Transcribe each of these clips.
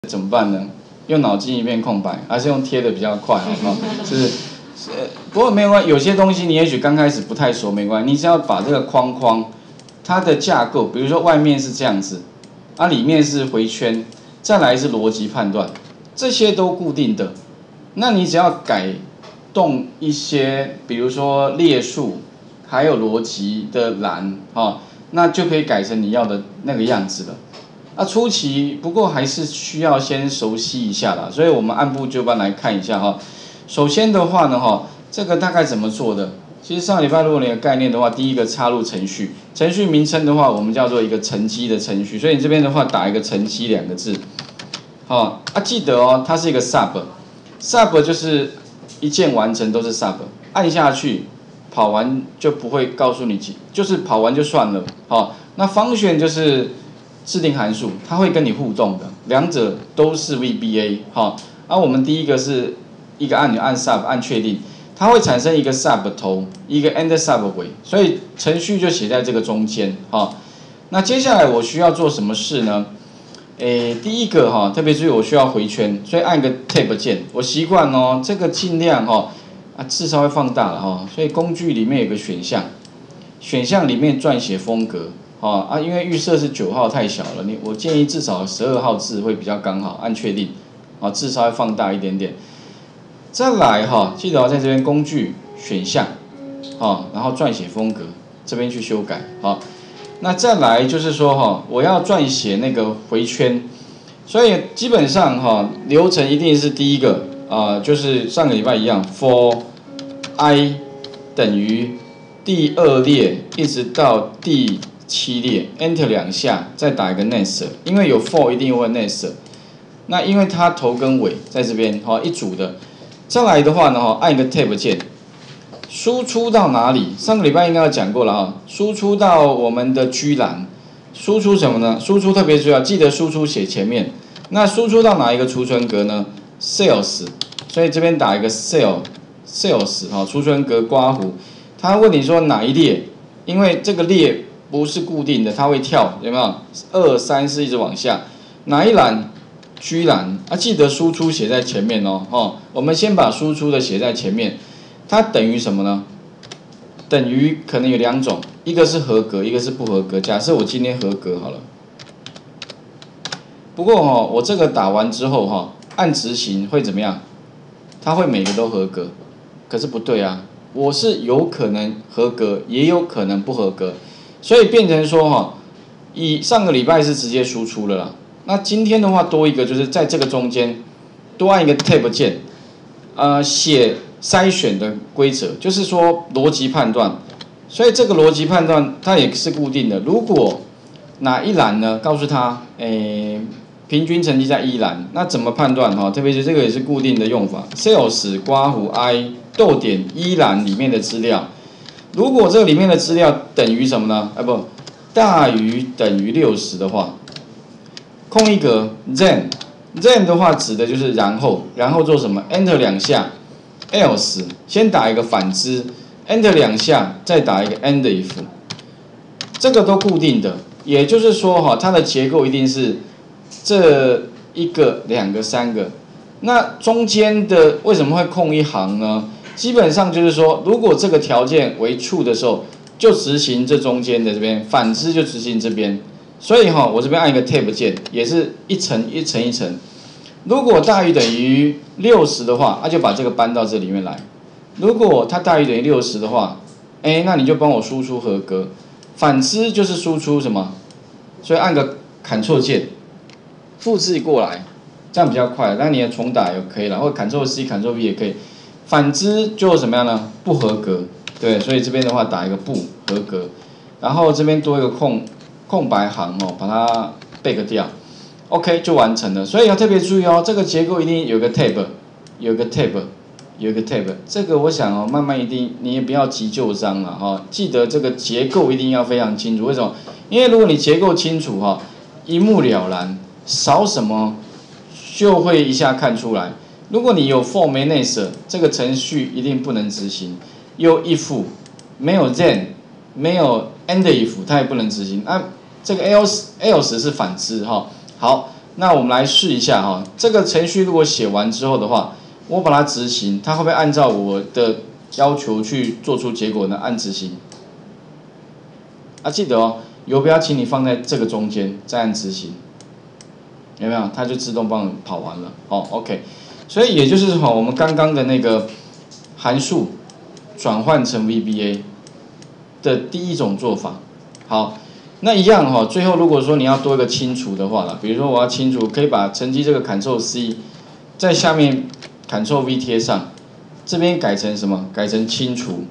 怎么办呢？用脑筋一片空白，还是用贴的比较快？不过没有关系，有些东西你也许刚开始不太熟，没关系，你只要把这个框框它的架构，比如说外面是这样子，里面是回圈，再来是逻辑判断，这些都固定的。那你只要改动一些，比如说列数，还有逻辑的栏，那就可以改成你要的那个样子了。初期不过还是需要先熟悉一下啦，所以我们按部就班来看一下哈。首先的话呢，这个大概怎么做的？其实上礼拜如果你有概念的话，第一个插入程序，程序名称的话，我们叫做一个乘积的程序，所以你这边的话打一个乘积2个字，记得哦，它是一个 sub 就是一键完成都是 sub， 按下去跑完就不会告诉你就是跑完就算了，那function就是制定函数，它会跟你互动的，两者都是 VBA， 我们第一个是一个按钮按 sub 按确定，它会产生一个 sub 头，一个 end sub 尾，所以程序就写在这个中间，那接下来我需要做什么事呢？第一个特别注意我需要回圈，所以按个 tab 键，我习惯哦，这个尽量字稍微放大了所以工具里面有个选项，选项里面撰写风格。因为预设是9号太小了，我建议至少12号字会比较刚好，按确定，字稍微放大一点点。再来记得在这边工具选项，然后撰写风格这边去修改，那再来就是说我要撰写那个回圈，所以基本上流程一定是第一个就是上个礼拜一样 ，for i 等于第2列一直到第7列 ，Enter 2下，再打一个 next， 因为有 for 一定会 next， 那因为它头跟尾在这边一组的，再来的话呢按一个 tab 键，输出到哪里？上个礼拜应该有讲过了输出到我们的居栏，输出什么呢？输出特别重要，记得输出写前面。那输出到哪一个储存格呢 ？Sales， 所以这边打一个 sales 储存格括弧，它问你说哪一列？因为这个列不是固定的，它会跳，有没有？2、3、4一直往下，哪一栏？居栏记得输出写在前面我们先把输出的写在前面，它等于什么呢？等于可能有2种，一个是合格，一个是不合格。假设我今天合格好了，不过我这个打完之后按执行会怎么样？它会每个都合格，可是不对啊，我是有可能合格，也有可能不合格。所以变成说以上个礼拜是直接输出了啦，那今天的话多一个就是在这个中间多按一个 tab 键，写筛选的规则，就是说逻辑判断。所以这个逻辑判断它也是固定的，如果哪一栏呢，告诉他平均成绩在1栏，那怎么判断特别是这个也是固定的用法 ，sales 括弧 i 逗点1栏里面的资料。如果这个里面的资料等于什么呢？大于等于60的话，空一格 then 的话指的就是然后做什么 ？Enter 2下 ，else 先打一个反之 ，Enter 2下再打一个 end if， 这个都固定的，也就是说它的结构一定是这1个、2个、3个，那中间的为什么会空一行呢？基本上就是说，如果这个条件为 true 的时候，就执行这中间的这边；反之就执行这边。所以我这边按一个 tab 键，也是一层一层一层。如果大于等于60的话，那就把这个搬到这里面来。如果它大于等于60的话，那你就帮我输出合格。反之就是输出什么？所以按个 Ctrl 键，复制过来，这样比较快。那你也重打也可以了，或 Ctrl C、Ctrl V 也可以。反之就怎么样呢？不合格，对，所以这边的话打一个不合格，然后这边多一个空白行把它 back 掉 ，OK 就完成了。所以要特别注意这个结构一定有个 tab， 有个 tab， 有个 tab， 这个我想慢慢一定你也不要急就章了记得这个结构一定要非常清楚。为什么？因为如果你结构清楚一目了然，少什么就会一下看出来。如果你有 for 没 next， 这个程序一定不能执行。有 if 没有 then 没有 end if 它也不能执行。这个 else 是反之好， 那我们来试一下哈，这个程序如果写完之后的话，我把它执行，它会不会按照我的要求去做出结果呢？按执行。啊，记得哦，游标请你放在这个中间，再按执行，有没有？它就自动帮你跑完了。哦 ，OK。所以也就是哈，我们刚刚的那个函数转换成 VBA 的第一种做法。好。那一样哈，最后如果说你要多一个清除的话啦，比如说我要清除，可以把乘积这个 Ctrl C， 在下面 Ctrl V 贴上，这边改成什么？改成清除。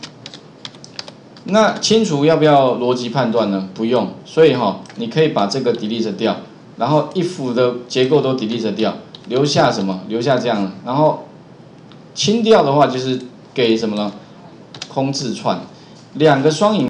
那清除要不要逻辑判断呢？不用，所以哈，你可以把这个 delete 掉，然后if的结构都 delete 掉，留下什么？留下这样，然后清掉的话就是给什么呢？空字串，两个双引。